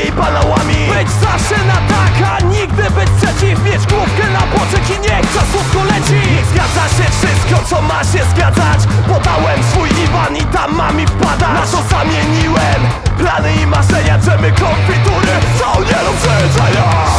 i banałami. Być zawsze na tak, a nigdy być przeciw. Mieć główkę na boczek i niech czas słodko leci. Niech zgadza się wszystko, co ma się zgadzać. Podałem swój IBAN i tam ma mi wpadać. Na to zamieniłem plany i marzenia, drzemy konfitury, co nie do przeżenia.